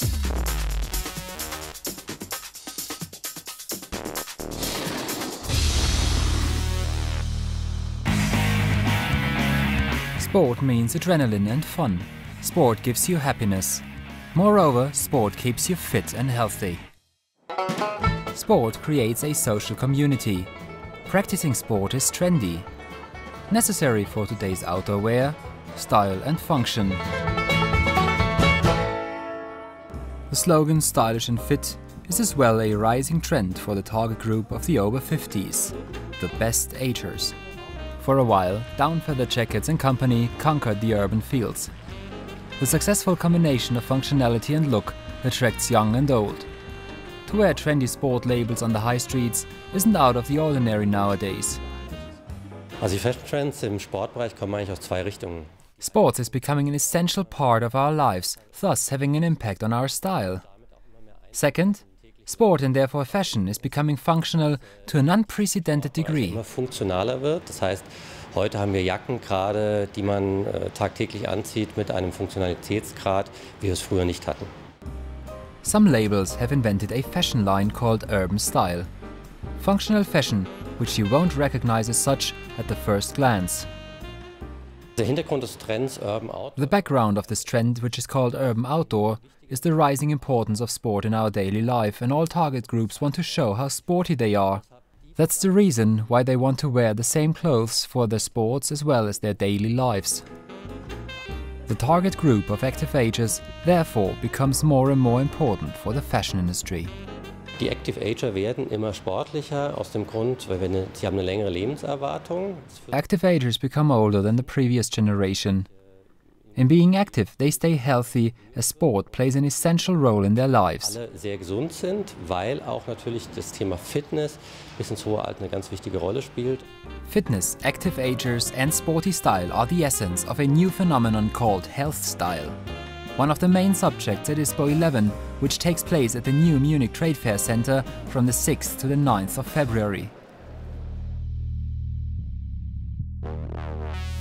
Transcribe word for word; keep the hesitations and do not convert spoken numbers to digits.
Sport means adrenaline and fun. Sport gives you happiness. Moreover, sport keeps you fit and healthy. Sport creates a social community. Practicing sport is trendy, necessary for today's outdoor wear, style and function. The slogan "Stylish and Fit" is as well a rising trend for the target group of the over fifties, the best agers. For a while, down feather jackets and company conquered the urban fields. The successful combination of functionality and look attracts young and old. To wear trendy sport labels on the high streets isn't out of the ordinary nowadays. Also die Fashion Trends im Sportbereich kommen eigentlich aus zwei Richtungen. Sports is becoming an essential part of our lives, thus having an impact on our style. Second, sport and therefore fashion is becoming functional to an unprecedented degree. Immer funktionaler wird, das heißt, heute haben wir Jacken gerade, die man äh, tagtäglich anzieht mit einem Funktionalitätsgrad, wie wir es früher nicht hatten. Some labels have invented a fashion line called Urban Style. Functional fashion, which you won't recognize as such at the first glance. Der Hintergrund des Trends Urban Outdoor. The background of this trend, which is called Urban Outdoor, is the rising importance of sport in our daily life, and all target groups want to show how sporty they are. That's the reason why they want to wear the same clothes for their sports as well as their daily lives. The target group of active agers therefore becomes more and more important for the fashion industry. Die Active Ager werden immer sportlicher aus dem Grund, weil wir eine, sie haben eine längere Lebenserwartung. Active agers become older than the previous generation. In being active, they stay healthy, as sport plays an essential role in their lives. Alle sehr gesund sind, weil auch natürlich das Thema Fitness bis ins hohe Alter eine ganz wichtige Rolle spielt. Fitness, active agers and sporty style are the essence of a new phenomenon called health style. One of the main subjects at ISPO eleven, which takes place at the new Munich Trade Fair Center from the sixth to the ninth of February.